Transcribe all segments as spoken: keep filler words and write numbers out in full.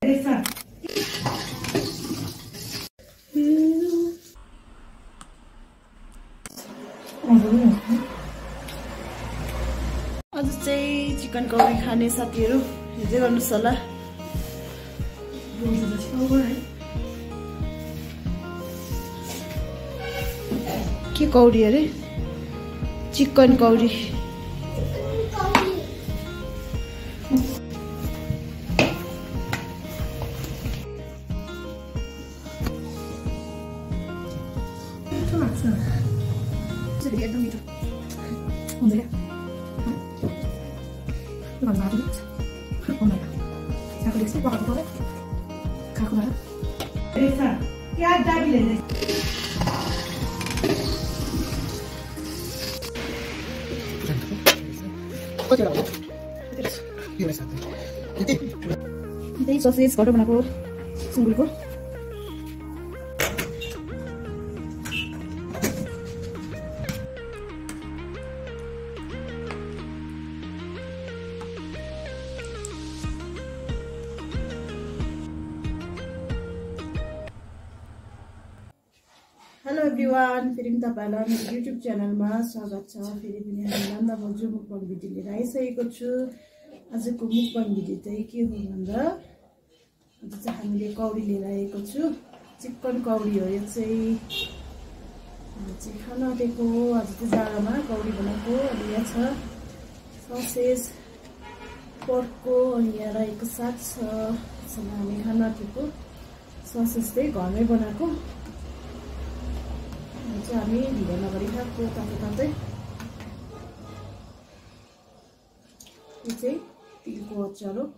आज चाहिँ चिकन कौडी खाने साथीहरु हेर्दै गर्नुस् होला। के कौडी अरे? चिकन कौडी। एकदम मिठो हुँदैन। त्यही ससेज घटो बनाएको सुँगुरको। हेलो एभ्रिवान, फेरि पनि तपाईहरुलाई मेरो युट्युब च्यानलमा स्वागत छ। फेरि पनि हामी नन्दा बजु मुकबाङ भिडियो लिएर आइसकेको छु। आजको मुकबाङ भिडियो चाहिँ के हो भन्दा आज चाहिँ हामीले कौडी लिएर आएको छु। चिकन कौडी हो यो चाहिँ। चाहिँ खान आँटेको हो। आज चाहिँ जाडोमा कौडी बनाएको। अनि यहाँ छ ससेज पोर्कको, अनि यहाँ रहेको साग छ। हामी खान आँटेको ससेज चाहिँ घरमै बनाएको। हामी ढिलो नगरी खाएको तातो तातै। यो चाहिँ तिलको अचार हो।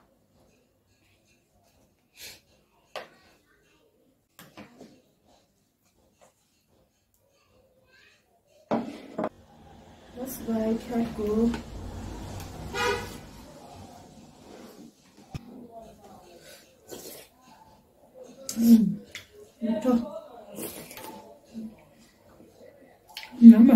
बस भाइ खाएको मिठो। Nama.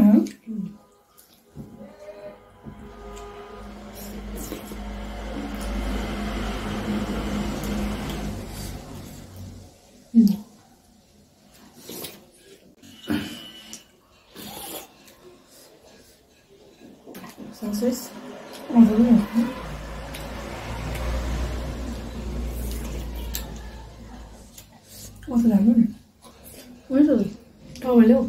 Sausage. What's that one? What is it? Oh, hello.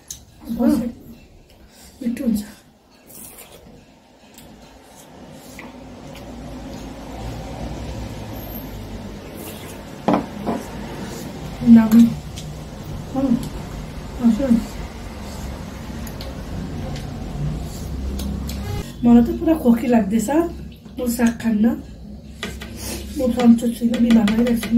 मिठो हुन्छ। मलाई त पुरा खोकी लाग्दैछ यो साग खान्न। म सन्चो छुइनँ, बिमार भइरहेको छु म।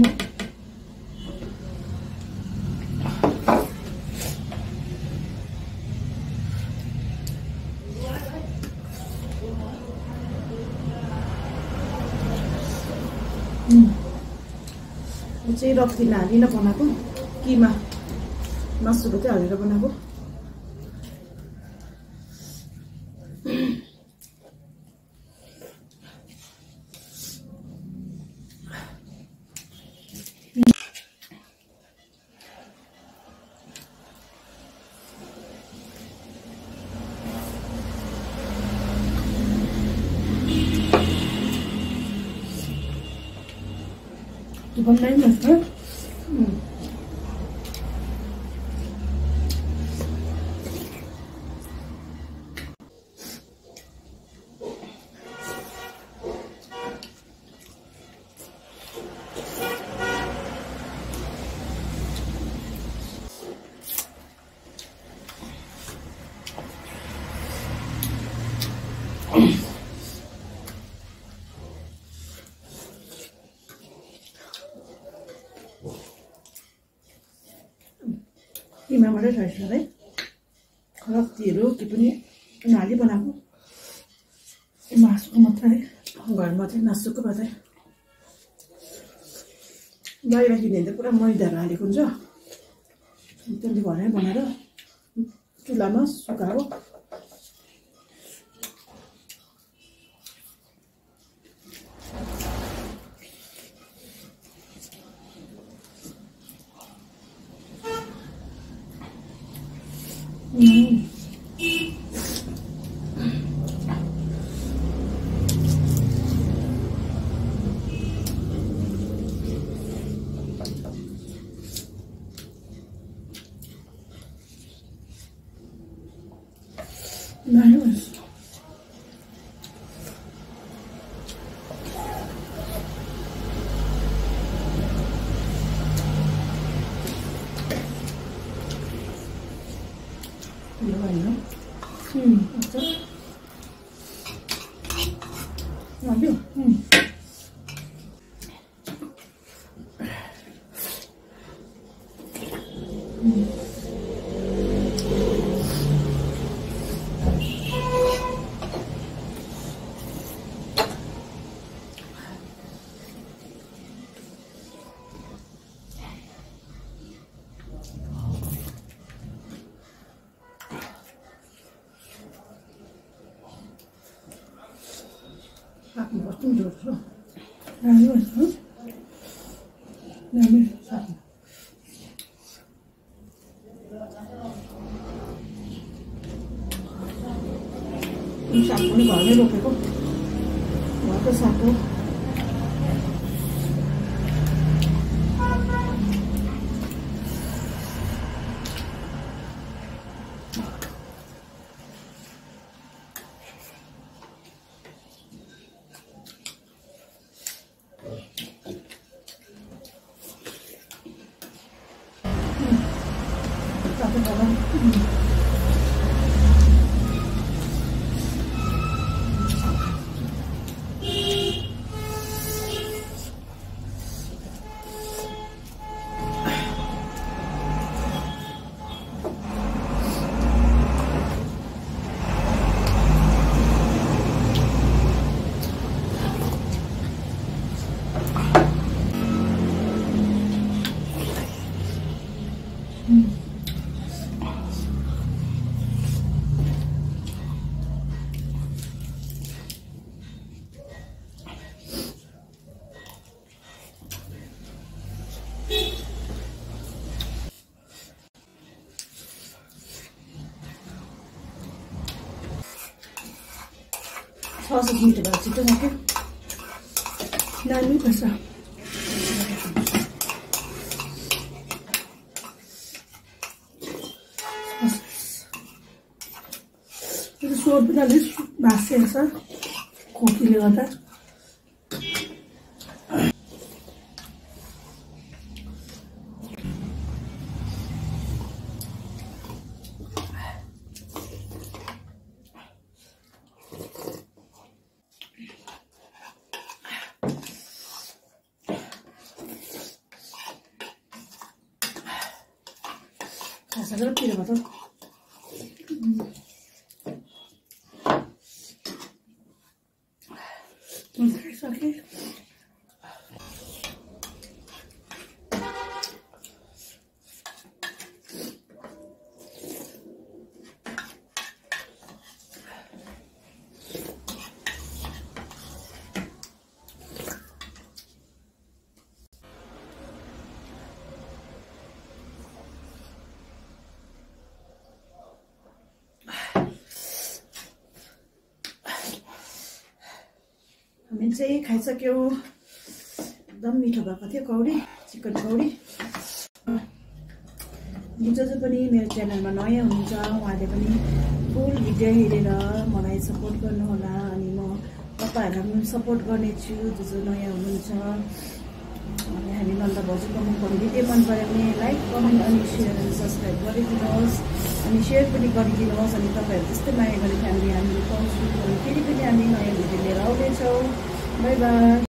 यो चाहिँ रक्तिन हालिन बनाएको, किमा मासुको चाहिँ हालेर बनाएको। बनाइ मस्त। किमाबाटै रहेछ है, रक्तीहरू के पनि नहाली बनाएको मासुको मात्रै, घरमा चाहिँ मासुको मात्रै। बाहिर किने त पुरा मैदाहरू हालेको हुन्छ, त्यसले घरमै बनाएर चुल्हामा सुकाएको। Nice. Hmm, betul. Ambil. Hmm. Hmm. Aku buat tunjuk loh. Lalu itu, lalu satu. Ini satu ni baru loh peko. Waktu satu. Satu dalam. Sausage meat about it, okay? Nani basa. Itu suap tadi masih sa, kopi lewat. Segera pilih betul. Oke, oke. हामी चाहिँ खाइसक्यौँ एकदम मिठो भएको थियो कौडी chicken कौडी जो जो पनि मेरो च्यानलमा नयाँ हुनुहुन्छ उहाँले पनि फुल भिडियो हेरेर मलाई सपोर्ट गर्नुहोला अनि म तपाईहरुलाई पनि सपोर्ट गर्नेछु जो जो नयाँ हुनुहुन्छ अनि हामी नन्दा भाउजूको मुखको भिडियो मन पर्यो भने लाइक कमेन्ट अनि शेयर अनि सब्स्क्राइब गरिदिनुहोस् अनि शेयर पनि गरिदिनुहोस् अनि तपाईहरु त्यस्तै माया गर्ने फ्यामिली हामीले पाउँछौँ अनि फेरि पनि हामी नयाँ भिडियो लिएर आउनेछौँ बाइ बाइ।